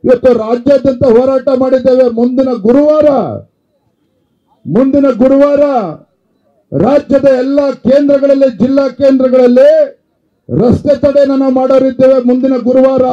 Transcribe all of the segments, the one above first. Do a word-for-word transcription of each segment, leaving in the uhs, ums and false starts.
ಇವತ್ತು ರಾಜ್ಯಾದ್ಯಂತ ಹೋರಾಟ ಮಾಡಿದ್ದೇವೆ. ಮುಂದಿನ ಗುರುವಾರ ಮುಂದಿನ ಗುರುವಾರ ರಾಜ್ಯದ ಎಲ್ಲ ಕೇಂದ್ರಗಳಲ್ಲಿ, ಜಿಲ್ಲಾ ಕೇಂದ್ರಗಳಲ್ಲಿ ರಸ್ತೆ ತಡೆಯನ್ನು ನಾವು ಮಾಡೋರಿದ್ದೇವೆ. ಮುಂದಿನ ಗುರುವಾರ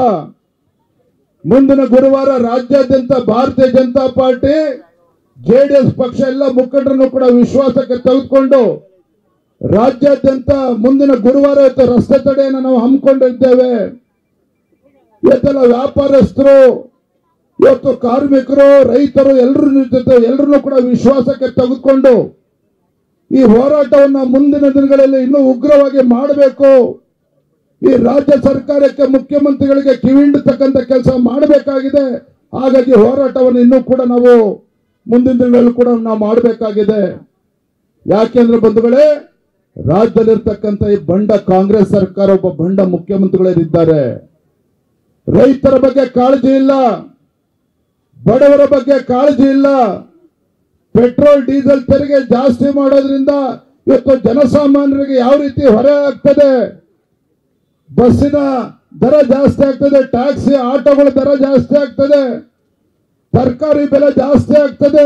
ಮುಂದಿನ ಗುರುವಾರ ರಾಜ್ಯಾದ್ಯಂತ ಭಾರತೀಯ ಜನತಾ ಪಾರ್ಟಿ, ಜೆಡಿಎಸ್ ಪಕ್ಷ ಎಲ್ಲ ಮುಖಂಡರನ್ನು ಕೂಡ ವಿಶ್ವಾಸಕ್ಕೆ ತೆಗೆದುಕೊಂಡು ರಾಜ್ಯಾದ್ಯಂತ ಮುಂದಿನ ಗುರುವಾರ ಇವತ್ತು ರಸ್ತೆ ತಡೆಯನ್ನು ನಾವು ಹಮ್ಮಿಕೊಂಡಿದ್ದೇವೆ. ಇವತ್ತೆಲ್ಲ ವ್ಯಾಪಾರಸ್ಥರು, ಇವತ್ತು ಕಾರ್ಮಿಕರು, ರೈತರು ಎಲ್ಲರೂ ಎಲ್ಲರನ್ನು ಕೂಡ ವಿಶ್ವಾಸಕ್ಕೆ ತೆಗೆದುಕೊಂಡು ಈ ಹೋರಾಟವನ್ನು ಮುಂದಿನ ದಿನಗಳಲ್ಲಿ ಇನ್ನೂ ಉಗ್ರವಾಗಿ ಮಾಡಬೇಕು. ಈ ರಾಜ್ಯ ಸರ್ಕಾರಕ್ಕೆ, ಮುಖ್ಯಮಂತ್ರಿಗಳಿಗೆ ಕಿವಿಂಡತಕ್ಕಂಥ ಕೆಲಸ ಮಾಡಬೇಕಾಗಿದೆ. ಹಾಗಾಗಿ ಹೋರಾಟವನ್ನು ಇನ್ನೂ ಕೂಡ ನಾವು ಮುಂದಿನ ದಿನಗಳಲ್ಲಿ ಕೂಡ ನಾವು ಮಾಡಬೇಕಾಗಿದೆ. ಯಾಕೆಂದ್ರೆ ಬಂಧುಗಳೇ, ರಾಜ್ಯದಲ್ಲಿರ್ತಕ್ಕಂಥ ಈ ಬಂಡ ಕಾಂಗ್ರೆಸ್ ಸರ್ಕಾರ, ಒಬ್ಬ ಬಂಡ ಮುಖ್ಯಮಂತ್ರಿಗಳಿದ್ದಾರೆ. ರೈತರ ಬಗ್ಗೆ ಕಾಳಜಿ ಇಲ್ಲ, ಬಡವರ ಬಗ್ಗೆ ಕಾಳಜಿ ಇಲ್ಲ. ಪೆಟ್ರೋಲ್ ಡೀಸೆಲ್ ತೆರಿಗೆ ಜಾಸ್ತಿ ಮಾಡೋದ್ರಿಂದ ಇವತ್ತು ಜನಸಾಮಾನ್ಯರಿಗೆ ಯಾವ ರೀತಿ ಹೊರೆ ಆಗ್ತದೆ. ಬಸ್ಸಿನ ದರ ಜಾಸ್ತಿ ಆಗ್ತದೆ, ಟ್ಯಾಕ್ಸಿ ಆಟೋಗಳ ದರ ಜಾಸ್ತಿ ಆಗ್ತದೆ, ತರಕಾರಿ ಬೆಲೆ ಜಾಸ್ತಿ ಆಗ್ತದೆ.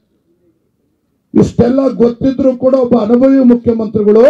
ಇಷ್ಟೆಲ್ಲ ಗೊತ್ತಿದ್ರು ಕೂಡ ಒಬ್ಬ ಅನುಭವಿ ಮುಖ್ಯಮಂತ್ರಿಗಳು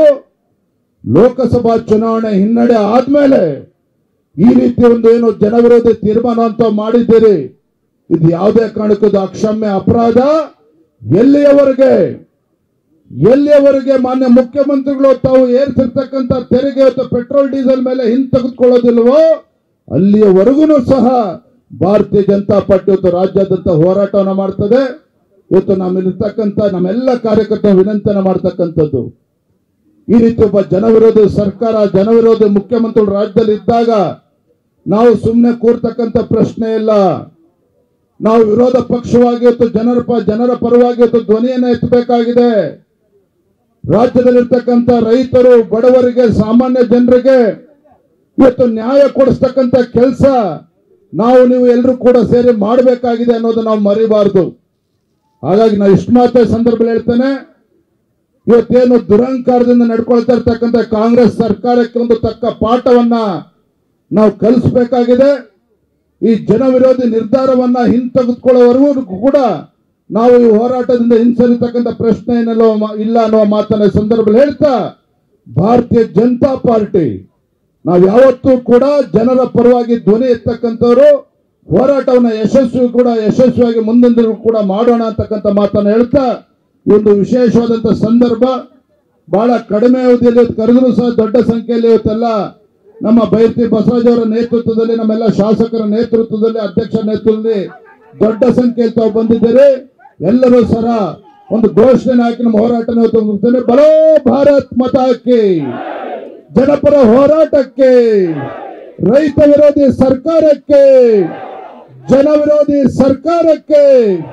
ಲೋಕಸಭಾ ಚುನಾವಣೆ ಹಿನ್ನಡೆ ಆದ್ಮೇಲೆ ಈ ರೀತಿ ಒಂದು ಏನು ಜನವಿರೋಧಿ ತೀರ್ಮಾನ ಅಂತ ಮಾಡಿದ್ದೀರಿ. ಇದು ಯಾವುದೇ ಕಾರಣಕ್ಕೂ ಅಕ್ಷಮ್ಯ ಅಪರಾಧ. ಎಲ್ಲಿಯವರೆಗೆ ಎಲ್ಲಿಯವರೆಗೆ ಮಾನ್ಯ ಮುಖ್ಯಮಂತ್ರಿಗಳು ತಾವು ಏರ್ಸಿರ್ತಕ್ಕಂಥ ತೆರಿಗೆ ಅಥವಾ ಪೆಟ್ರೋಲ್ ಡೀಸೆಲ್ ಮೇಲೆ ಹಿಂತೆಗೆದುಕೊಳ್ಳೋದಿಲ್ವೋ ಅಲ್ಲಿಯವರೆಗೂ ಸಹ ಭಾರತೀಯ ಜನತಾ ಪಾರ್ಟಿ ಇವತ್ತು ರಾಜ್ಯಾದ್ಯಂತ ಹೋರಾಟವನ್ನು ಮಾಡ್ತದೆ. ಇವತ್ತು ನಮ್ಮಿರ್ತಕ್ಕಂಥ ನಮ್ಮೆಲ್ಲ ಕಾರ್ಯಕರ್ತರ ವಿನಂತಿಯನ್ನು ಮಾಡ್ತಕ್ಕಂಥದ್ದು, ಈ ರೀತಿ ಒಬ್ಬ ಜನವಿರೋಧಿ ಸರ್ಕಾರ, ಜನವಿರೋಧಿ ಮುಖ್ಯಮಂತ್ರಿಗಳು ರಾಜ್ಯದಲ್ಲಿ ಇದ್ದಾಗ ನಾವು ಸುಮ್ಮನೆ ಕೂರ್ತಕ್ಕಂಥ ಪ್ರಶ್ನೆ ಇಲ್ಲ. ನಾವು ವಿರೋಧ ಪಕ್ಷವಾಗಿ ಇವತ್ತು ಜನರ ಜನರ ಪರವಾಗಿ ಇವತ್ತು ಧ್ವನಿಯನ್ನು ಎತ್ತಬೇಕಾಗಿದೆ. ರಾಜ್ಯದಲ್ಲಿರ್ತಕ್ಕಂಥ ರೈತರು, ಬಡವರಿಗೆ, ಸಾಮಾನ್ಯ ಜನರಿಗೆ ಇವತ್ತು ನ್ಯಾಯ ಕೊಡಿಸ್ತಕ್ಕಂಥ ಕೆಲಸ ನಾವು ನೀವು ಎಲ್ಲರೂ ಕೂಡ ಸೇರಿ ಮಾಡಬೇಕಾಗಿದೆ ಅನ್ನೋದು ನಾವು ಮರಿಬಾರದು. ಹಾಗಾಗಿ ನಾವು ಇಷ್ಟು ಮಾತ್ರ ಸಂದರ್ಭದಲ್ಲಿ ಹೇಳ್ತೇನೆ, ಇವತ್ತೇನು ದುರಂಕಾರದಿಂದ ನಡ್ಕೊಳ್ತಾ ಇರ್ತಕ್ಕಂಥ ಕಾಂಗ್ರೆಸ್ ಸರ್ಕಾರಕ್ಕೆ ಒಂದು ತಕ್ಕ ಪಾಠವನ್ನ ನಾವು ಕಲಿಸಬೇಕಾಗಿದೆ. ಈ ಜನ ವಿರೋಧಿ ನಿರ್ಧಾರವನ್ನ ಹಿಂತೆಗೆದುಕೊಳ್ಳುವವರೆಗೂ ಕೂಡ ನಾವು ಈ ಹೋರಾಟದಿಂದ ಹಿಂಸರಿತಕ್ಕಂಥ ಪ್ರಶ್ನೆ ಏನಲ್ಲೋ ಇಲ್ಲ ಅನ್ನುವ ಮಾತನ್ನ ಸಂದರ್ಭದಲ್ಲಿ ಹೇಳ್ತಾ, ಭಾರತೀಯ ಜನತಾ ಪಾರ್ಟಿ ನಾವು ಯಾವತ್ತೂ ಕೂಡ ಜನರ ಪರವಾಗಿ ಧ್ವನಿ ಎತ್ತಕ್ಕಂಥವ್ರು, ಹೋರಾಟವನ್ನು ಯಶಸ್ವಿ ಕೂಡ ಯಶಸ್ವಿಯಾಗಿ ಮುಂದಿನ ದಿನ ಕೂಡ ಮಾಡೋಣ ಅಂತಕ್ಕಂಥ ಮಾತನ್ನು ಹೇಳ್ತಾ, ಈ ಒಂದು ವಿಶೇಷವಾದಂಥ ಸಂದರ್ಭ ಬಹಳ ಕಡಿಮೆ ಅವಧಿಯಲ್ಲಿ ಕರೆದರೂ ಸಹ ದೊಡ್ಡ ಸಂಖ್ಯೆಯಲ್ಲಿ ಇವತ್ತೆಲ್ಲ ನಮ್ಮ ಬೈರತಿ ಬಸವರಾಜ್ ಅವರ ನೇತೃತ್ವದಲ್ಲಿ, ನಮ್ಮೆಲ್ಲ ಶಾಸಕರ ನೇತೃತ್ವದಲ್ಲಿ, ಅಧ್ಯಕ್ಷರ ನೇತೃತ್ವದಲ್ಲಿ ದೊಡ್ಡ ಸಂಖ್ಯೆಯಲ್ಲಿ ತಾವು ಬಂದಿದ್ದೀರಿ. ಎಲ್ಲರೂ ಸಹ ಒಂದು ಘೋಷಣೆ ಹಾಕಿ ನಮ್ಮ ಹೋರಾಟ ಮುಗಿಸ್ತೇನೆ. ಬಲೋ ಭಾರತ್ ಮಾತಾಕ್ಕೆ, ಜನಪರ ಹೋರಾಟಕ್ಕೆ, ರೈತ ವಿರೋಧಿ ಸರ್ಕಾರಕ್ಕೆ, ಜನ ವಿರೋಧಿ ಸರ್ಕಾರಕ್ಕೆ,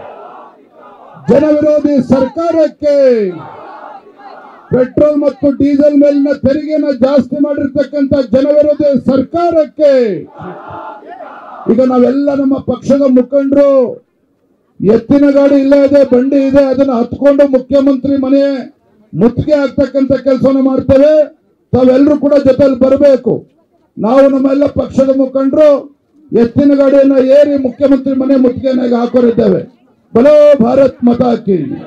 ಜನ ವಿರೋಧಿ ಸರ್ಕಾರಕ್ಕೆ, ಪೆಟ್ರೋಲ್ ಮತ್ತು ಡೀಸೆಲ್ ಮೇಲಿನ ತೆರಿಗೆನ ಜಾಸ್ತಿ ಮಾಡಿರ್ತಕ್ಕಂಥ ಜನ ವಿರೋಧಿ ಸರ್ಕಾರಕ್ಕೆ. ಈಗ ನಾವೆಲ್ಲ ನಮ್ಮ ಪಕ್ಷದ ಮುಖಂಡರು ಎತ್ತಿನ ಗಾಡಿ ಇಲ್ಲ ಇದೆ, ಬಂಡಿ ಇದೆ, ಅದನ್ನ ಹತ್ಕೊಂಡು ಮುಖ್ಯಮಂತ್ರಿ ಮನೆ ಮುತ್ತಿಗೆ ಆಗ್ತಕ್ಕಂಥ ಕೆಲಸವನ್ನು ಮಾಡ್ತೇವೆ. ತಾವೆಲ್ಲರೂ ಕೂಡ ಜೊತೆಲಿ ಬರಬೇಕು. ನಾವು ನಮ್ಮೆಲ್ಲ ಪಕ್ಷದ ಮುಖಂಡರು ಎತ್ತಿನ ಗಾಡಿಯನ್ನ ಏರಿ ಮುಖ್ಯಮಂತ್ರಿ ಮನೆ ಮುತ್ತಿಗೆನಾಗಿ ಹಾಕೋರಿದ್ದೇವೆ. ಬಲೋ ಭಾರತ್ ಮಾತಾ ಕಿ.